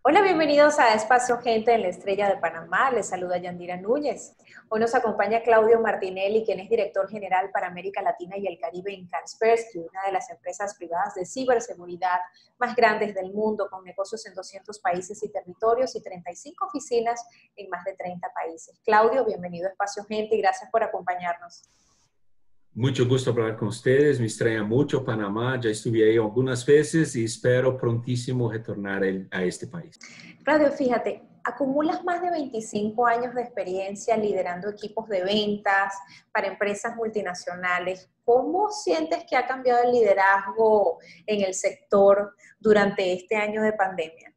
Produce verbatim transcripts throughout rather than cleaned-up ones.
Hola, bienvenidos a Espacio Gente en la Estrella de Panamá. Les saluda Yandira Núñez. Hoy nos acompaña Claudio Martinelli, quien es director general para América Latina y el Caribe en Kaspersky, una de las empresas privadas de ciberseguridad más grandes del mundo, con negocios en doscientos países y territorios y treinta y cinco oficinas en más de treinta países. Claudio, bienvenido a Espacio Gente y gracias por acompañarnos. Mucho gusto hablar con ustedes, me extraña mucho Panamá, ya estuve ahí algunas veces y espero prontísimo retornar a este país. Claudio, fíjate, acumulas más de veinticinco años de experiencia liderando equipos de ventas para empresas multinacionales. ¿Cómo sientes que ha cambiado el liderazgo en el sector durante este año de pandemia?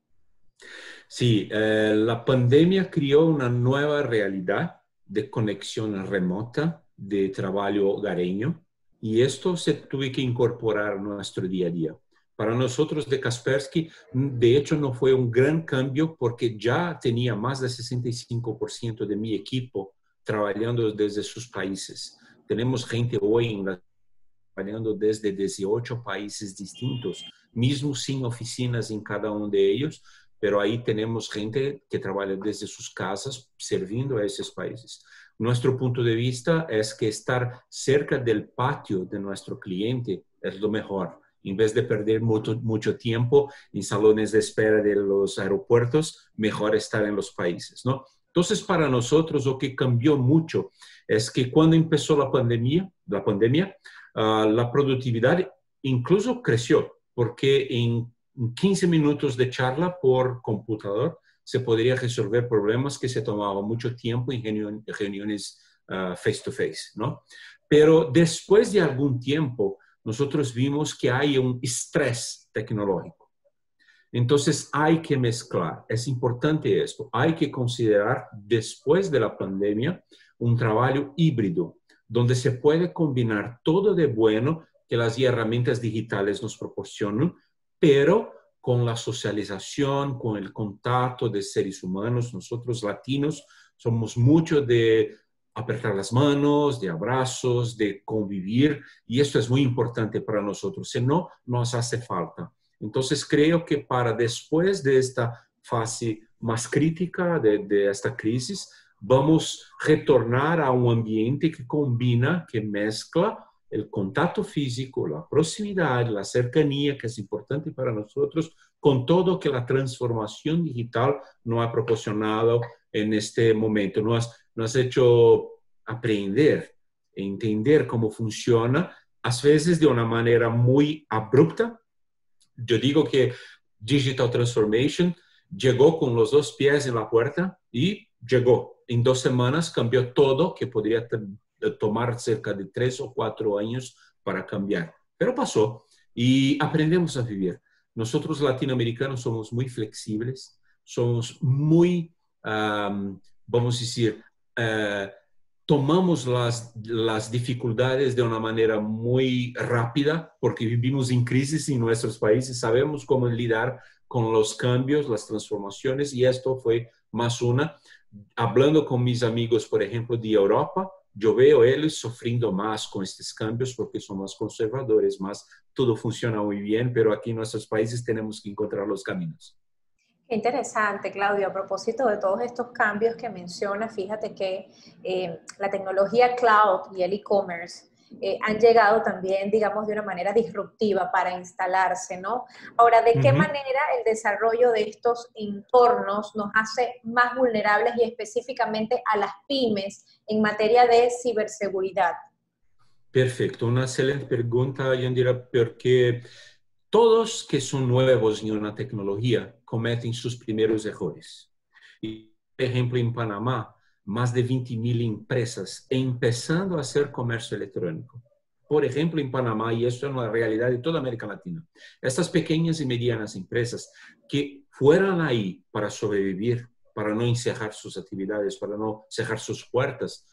Sí, eh, la pandemia creó una nueva realidad de conexión remota, de trabajo hogareño, y esto se tuvo que incorporar a nuestro día a día. Para nosotros de Kaspersky, de hecho, no fue un gran cambio porque ya tenía más del sesenta y cinco por ciento de mi equipo trabajando desde sus países. Tenemos gente hoy en la, trabajando desde dieciocho países distintos, mismo sin oficinas en cada uno de ellos, pero ahí tenemos gente que trabaja desde sus casas sirviendo a esos países. Nuestro punto de vista es que estar cerca del patio de nuestro cliente es lo mejor. En vez de perder mucho, mucho tiempo en salones de espera de los aeropuertos, mejor estar en los países, ¿no? Entonces, para nosotros, lo que cambió mucho es que cuando empezó la pandemia, la, pandemia, uh, la productividad incluso creció, porque en quince minutos de charla por computador se podría resolver problemas que se tomaban mucho tiempo en reuniones uh, face to face, ¿no? Pero después de algún tiempo, nosotros vimos que hay un estrés tecnológico. Entonces hay que mezclar, es importante esto, hay que considerar después de la pandemia un trabajo híbrido, donde se puede combinar todo de bueno que las herramientas digitales nos proporcionan, pero con la socialización, con el contacto de seres humanos. Nosotros latinos somos mucho de apretar las manos, de abrazos, de convivir, y esto es muy importante para nosotros, si no, nos hace falta. Entonces creo que para después de esta fase más crítica de, de esta crisis, vamos a retornar a un ambiente que combina, que mezcla el contacto físico, la proximidad, la cercanía, que es importante para nosotros, con todo que la transformación digital nos ha proporcionado en este momento. Nos, nos ha hecho aprender, entender cómo funciona, a veces de una manera muy abrupta. Yo digo que Digital Transformation llegó con los dos pies en la puerta y llegó. En dos semanas cambió todo, que podría tomar cerca de tres o cuatro años para cambiar. Pero pasó y aprendemos a vivir. Nosotros latinoamericanos somos muy flexibles, somos muy, um, vamos a decir, uh, tomamos las, las dificultades de una manera muy rápida porque vivimos en crisis en nuestros países, sabemos cómo lidiar con los cambios, las transformaciones, y esto fue más una. Hablando con mis amigos, por ejemplo, de Europa, yo veo ellos sufriendo más con estos cambios porque son más conservadores, más todo funciona muy bien, pero aquí en nuestros países tenemos que encontrar los caminos. Qué interesante, Claudio. A propósito de todos estos cambios que mencionas, fíjate que eh, la tecnología cloud y el e-commerce eh, han llegado también, digamos, de una manera disruptiva para instalarse, ¿no? Ahora, ¿de qué Uh-huh. manera el desarrollo de estos entornos nos hace más vulnerables y específicamente a las pymes en materia de ciberseguridad? Perfecto, una excelente pregunta, Yandira, porque todos que son nuevos en una tecnología cometen sus primeros errores. Y, por ejemplo, en Panamá, más de veinte mil empresas empezando a hacer comercio electrónico. Por ejemplo, en Panamá, y esto es una realidad de toda América Latina, estas pequeñas y medianas empresas que fueran ahí para sobrevivir, para no encerrar sus actividades, para no cerrar sus puertas,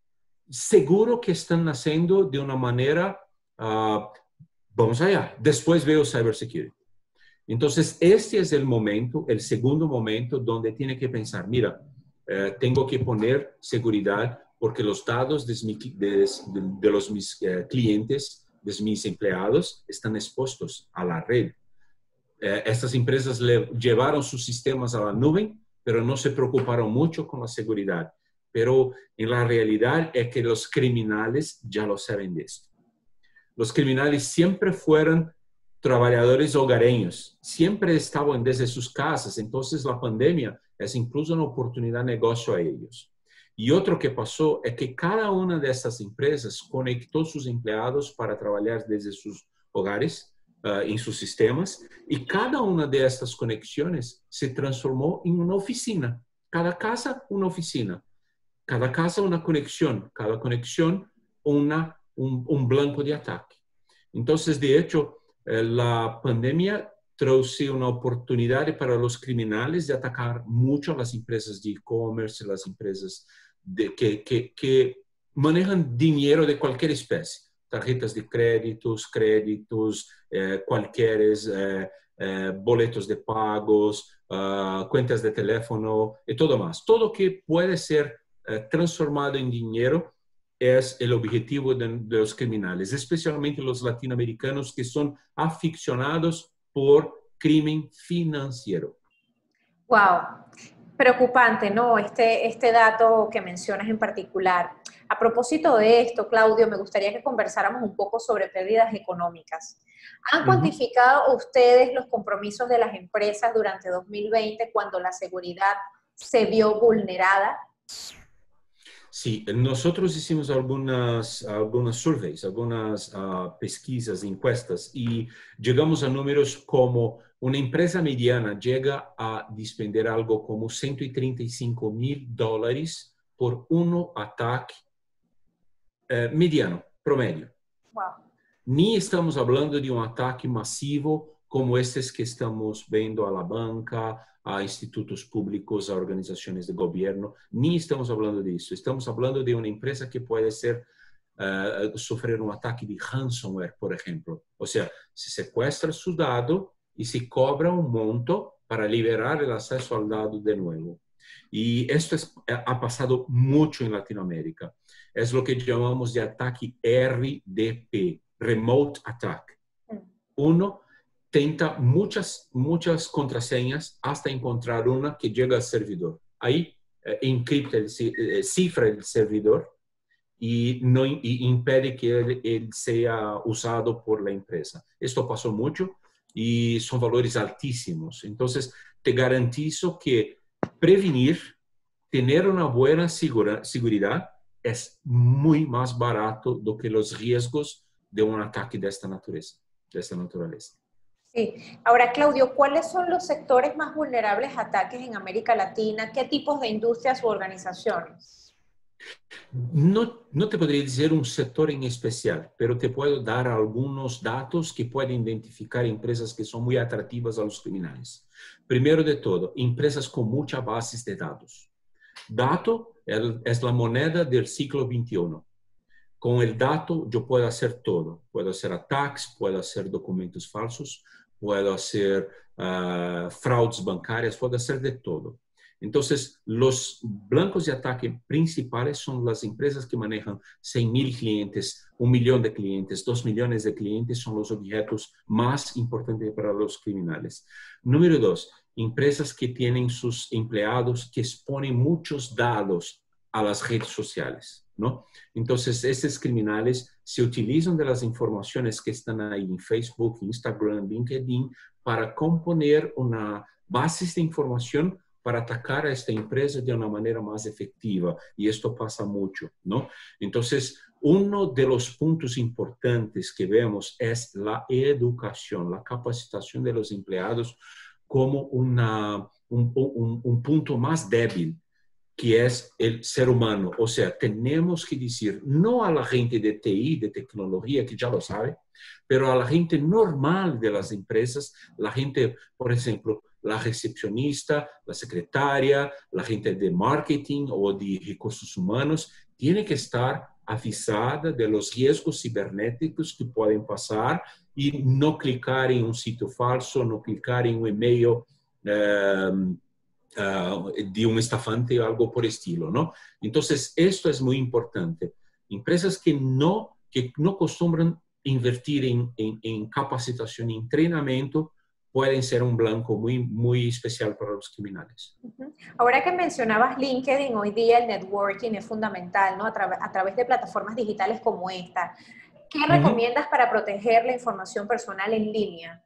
seguro que están naciendo de una manera, uh, vamos allá, después veo cybersecurity. Entonces, este es el momento, el segundo momento donde tiene que pensar, mira, eh, tengo que poner seguridad porque los datos de, de, de, de los mis eh, clientes, de mis empleados, están expuestos a la red. eh, estas empresas le llevaron sus sistemas a la nube, pero no se preocuparon mucho con la seguridad. Pero en la realidad es que los criminales ya lo saben de esto. Los criminales siempre fueron trabajadores hogareños, siempre estaban desde sus casas, entonces la pandemia es incluso una oportunidad de negocio a ellos. Y otro que pasó es que cada una de estas empresas conectó sus empleados para trabajar desde sus hogares, uh, en sus sistemas, y cada una de estas conexiones se transformó en una oficina. Cada casa, una oficina. Cada casa, una conexión. Cada conexión, una, un, un blanco de ataque. Entonces, de hecho, eh, la pandemia trajo una oportunidad para los criminales de atacar mucho a las empresas de e-commerce, las empresas de, que, que, que manejan dinero de cualquier especie. Tarjetas de créditos, créditos, eh, cualquieres, eh, eh, boletos de pagos, uh, cuentas de teléfono y todo más. Todo que puede ser eh, transformado en dinero es el objetivo de, de los criminales, especialmente los latinoamericanos que son aficionados por crimen financiero. Wow, preocupante, ¿no? Este, este dato que mencionas en particular. A propósito de esto, Claudio, me gustaría que conversáramos un poco sobre pérdidas económicas. ¿Han cuantificado ustedes los compromisos de las empresas durante dos mil veinte cuando la seguridad se vio vulnerada? Sí, nosotros hicimos algunas, algunas surveys, algunas uh, pesquisas, encuestas, y llegamos a números como una empresa mediana llega a despender algo como ciento treinta y cinco mil dólares por un ataque eh, mediano, promedio. Wow. Ni estamos hablando de un ataque masivo como estos que estamos viendo a la banca, a institutos públicos, a organizaciones de gobierno. Ni estamos hablando de eso. Estamos hablando de una empresa que puede ser, uh, sufrir un ataque de ransomware, por ejemplo. O sea, se secuestra su dado y se cobra un monto para liberar el acceso al dado de nuevo. Y esto es, ha pasado mucho en Latinoamérica. Es lo que llamamos de ataque R D P, Remote Attack. Uno tenta muchas, muchas contraseñas hasta encontrar una que llega al servidor. Ahí eh, encripta, el, eh, cifra el servidor y, no, y impide que él, él sea usado por la empresa. Esto pasó mucho y son valores altísimos. Entonces, te garantizo que prevenir, tener una buena segura, seguridad es muy más barato do que los riesgos de un ataque de esta naturaleza. De esta naturaleza. Sí. Ahora, Claudio, ¿cuáles son los sectores más vulnerables a ataques en América Latina? ¿Qué tipos de industrias u organizaciones? No, no te podría decir un sector en especial, pero te puedo dar algunos datos que pueden identificar empresas que son muy atractivas a los criminales. Primero de todo, empresas con muchas bases de datos. Dato es la moneda del siglo veintiuno. Con el dato yo puedo hacer todo. Puedo hacer ataques, puedo hacer documentos falsos, puedo hacer uh, fraudes bancarias, puedo hacer de todo. Entonces, los blancos de ataque principales son las empresas que manejan cien mil clientes, un millón de clientes, dos millones de clientes, son los objetos más importantes para los criminales. Número dos, empresas que tienen sus empleados que exponen muchos datos a las redes sociales, ¿no? Entonces, estos criminales se utilizan de las informaciones que están ahí en Facebook, Instagram, LinkedIn, para componer una base de información para atacar a esta empresa de una manera más efectiva. Y esto pasa mucho, ¿no? Entonces, uno de los puntos importantes que vemos es la educación, la capacitación de los empleados como una, un, un, un punto más débil, que es el ser humano. O sea, tenemos que decir no a la gente de T I, de tecnología, que ya lo sabe, pero a la gente normal de las empresas, la gente, por ejemplo, la recepcionista, la secretaria, la gente de marketing o de recursos humanos, tiene que estar avisada de los riesgos cibernéticos que pueden pasar y no clicar en un sitio falso, no clicar en un email um, uh, de un estafante o algo por estilo, ¿no? Entonces, esto es muy importante. Empresas que no, que no acostumbran invertir en, en, en capacitación y entrenamiento pueden ser un blanco muy, muy especial para los criminales. Ahora que mencionabas LinkedIn, hoy día el networking es fundamental, ¿no? A, tra a través de plataformas digitales como esta. ¿Qué uh-huh. recomiendas para proteger la información personal en línea?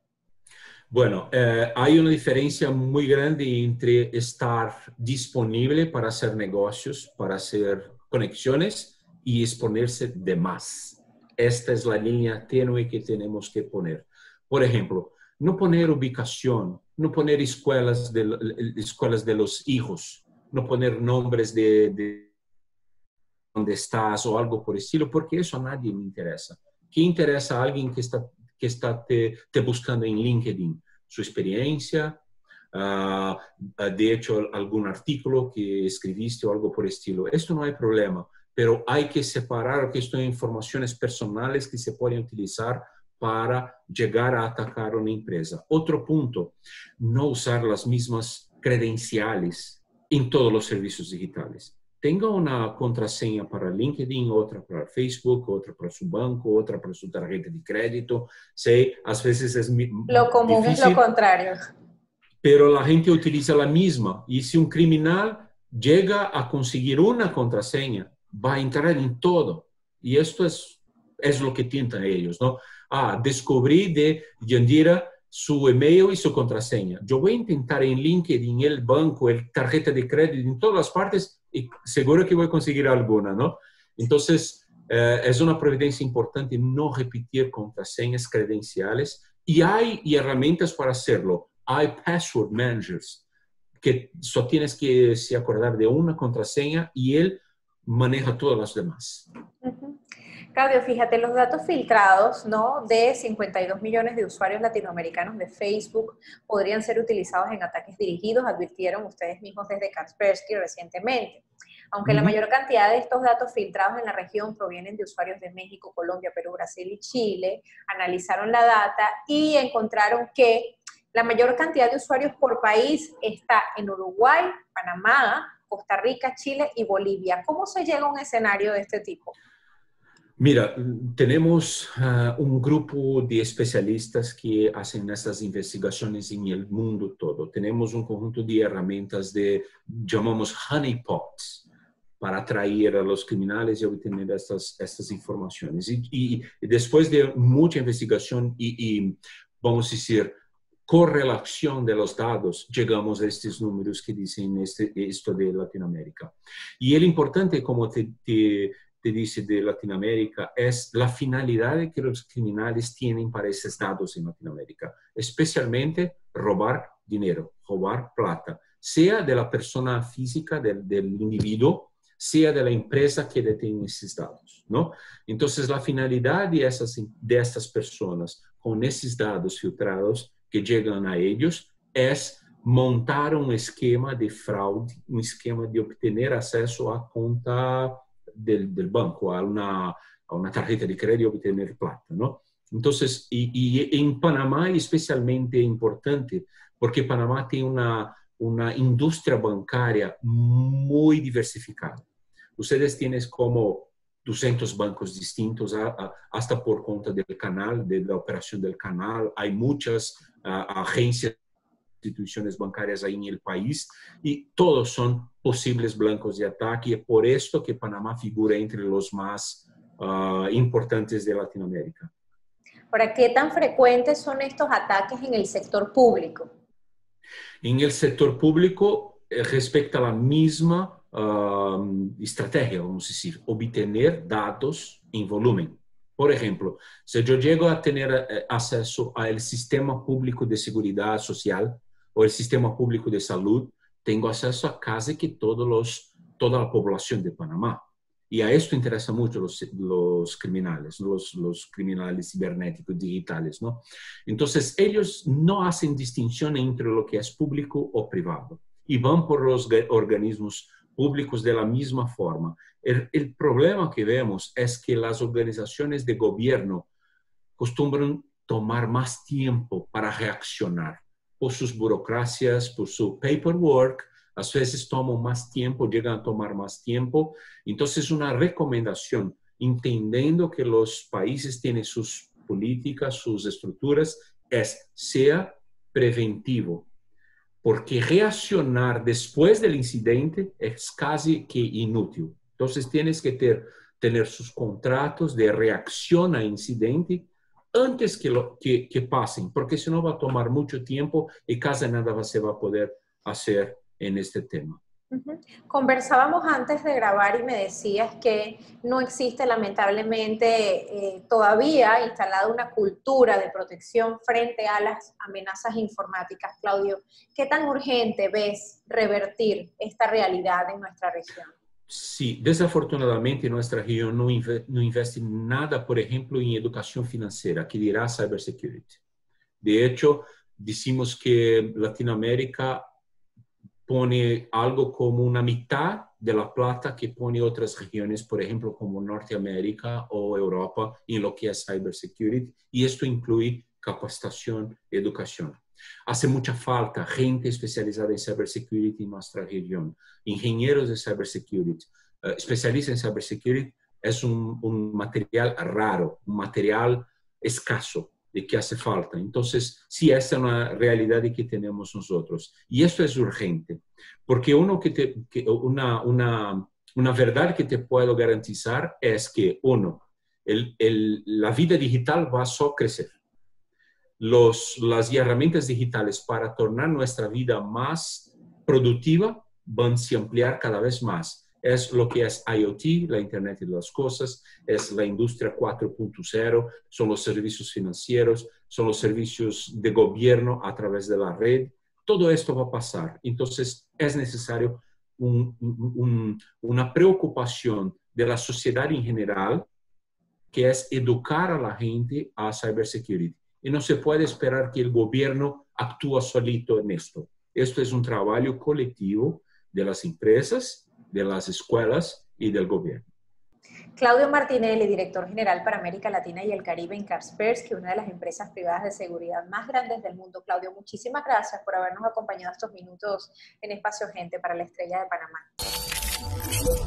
Bueno, eh, hay una diferencia muy grande entre estar disponible para hacer negocios, para hacer conexiones y exponerse de más. Esta es la línea tenue que tenemos que poner. Por ejemplo, no poner ubicación, no poner escuelas de, escuelas de los hijos, no poner nombres de, de dónde estás o algo por el estilo, porque eso a nadie le interesa. ¿Qué interesa a alguien que está, que está te, te buscando en LinkedIn? Su experiencia, uh, de hecho algún artículo que escribiste o algo por el estilo. Esto no hay problema, pero hay que separar que esto son informaciones personales que se pueden utilizar para llegar a atacar una empresa. Otro punto, no usar las mismas credenciales en todos los servicios digitales. Tenga una contraseña para LinkedIn, otra para Facebook, otra para su banco, otra para su tarjeta de crédito. Sí, a veces es lo común difícil, es lo contrario. Pero la gente utiliza la misma. Y si un criminal llega a conseguir una contraseña, va a entrar en todo. Y esto es, es lo que tientan ellos, ¿no? Ah, descubrí de Yandira su email y su contraseña. Yo voy a intentar en LinkedIn, el banco, el tarjeta de crédito, en todas las partes, y seguro que voy a conseguir alguna, ¿no? Entonces, eh, es una providencia importante no repetir contraseñas credenciales. Y hay herramientas para hacerlo. Hay password managers, que solo tienes que se acordar de una contraseña y él maneja todas las demás. Uh-huh. Claudio, fíjate, los datos filtrados, ¿no?, de cincuenta y dos millones de usuarios latinoamericanos de Facebook podrían ser utilizados en ataques dirigidos, advirtieron ustedes mismos desde Kaspersky recientemente. Aunque uh-huh. la mayor cantidad de estos datos filtrados en la región provienen de usuarios de México, Colombia, Perú, Brasil y Chile, analizaron la data y encontraron que la mayor cantidad de usuarios por país está en Uruguay, Panamá, Costa Rica, Chile y Bolivia. ¿Cómo se llega a un escenario de este tipo? Mira, tenemos uh, un grupo de especialistas que hacen estas investigaciones en el mundo todo. Tenemos un conjunto de herramientas de, llamamos honeypots, para atraer a los criminales y obtener estas, estas informaciones. Y, y, y después de mucha investigación y, y, vamos a decir, correlación de los datos, llegamos a estos números que dicen este, esto de Latinoamérica. Y el importante, como te, te, te dice de Latinoamérica, es la finalidad que los criminales tienen para esos datos en Latinoamérica, especialmente robar dinero, robar plata, sea de la persona física, del, del individuo, sea de la empresa que detiene esos datos, ¿no? Entonces, la finalidad de, esas, de estas personas con esos datos filtrados que llegan a ellos es montar un esquema de fraude, un esquema de obtener acceso a cuenta del, del banco, a una, a una tarjeta de crédito, obtener plata, ¿no? Entonces, y, y en Panamá es especialmente importante porque Panamá tiene una, una industria bancaria muy diversificada. Ustedes tienen como doscientos bancos distintos, a, a, hasta por cuenta del canal, de la operación del canal. Hay muchas uh, agencias, instituciones bancarias ahí en el país y todos son posibles blancos de ataque. Y por esto que Panamá figura entre los más uh, importantes de Latinoamérica. Ahora, ¿qué tan frecuentes son estos ataques en el sector público? En el sector público, eh, respecto a la misma Uh, estrategia, vamos a decir, obtener datos en volumen. Por ejemplo, si yo llego a tener eh, acceso al sistema público de seguridad social o el sistema público de salud, tengo acceso a casi que todos los, toda la población de Panamá. Y a esto interesa mucho los, los criminales, los, los criminales cibernéticos digitales, ¿no? Entonces, ellos no hacen distinción entre lo que es público o privado y van por los organismos públicos de la misma forma. El, el problema que vemos es que las organizaciones de gobierno acostumbran tomar más tiempo para reaccionar por sus burocracias, por su paperwork. A veces toman más tiempo, llegan a tomar más tiempo. Entonces, una recomendación, entendiendo que los países tienen sus políticas, sus estructuras, es sea preventivo, porque reaccionar después del incidente es casi que inútil. Entonces tienes que ter, tener sus contratos de reacción a incidente antes que, lo, que, que pasen, porque si no va a tomar mucho tiempo y casi nada se va a poder hacer en este tema. Uh-huh. Conversábamos antes de grabar y me decías que no existe lamentablemente eh, todavía instalada una cultura de protección frente a las amenazas informáticas. Claudio, ¿qué tan urgente ves revertir esta realidad en nuestra región? Sí, desafortunadamente nuestra región no, inve no investe nada, por ejemplo, en educación financiera, que dirá cybersecurity. De hecho, decimos que Latinoamérica pone algo como una mitad de la plata que pone otras regiones, por ejemplo, como Norteamérica o Europa, en lo que es cybersecurity, y esto incluye capacitación y educación. Hace mucha falta gente especializada en cybersecurity en nuestra región, ingenieros de cybersecurity, uh, especialistas en cybersecurity. Es un, un material raro, un material escaso, de que hace falta. Entonces, sí, esta es una realidad que tenemos nosotros. Y esto es urgente, porque uno que te, que una, una, una verdad que te puedo garantizar es que, uno, el, el, la vida digital va a solo crecer. Los, las herramientas digitales para tornar nuestra vida más productiva van a ampliar cada vez más. Es lo que es IoT, la Internet de las Cosas, es la industria cuatro punto cero, son los servicios financieros, son los servicios de gobierno a través de la red. Todo esto va a pasar. Entonces, es necesario un, un, una preocupación de la sociedad en general, que es educar a la gente a cybersecurity. Y no se puede esperar que el gobierno actúe solito en esto. Esto es un trabajo colectivo de las empresas, de las escuelas y del gobierno. Claudio Martinelli, director general para América Latina y el Caribe en Kaspersky, una de las empresas privadas de seguridad más grandes del mundo. Claudio, muchísimas gracias por habernos acompañado estos minutos en Espacio Gente para la Estrella de Panamá.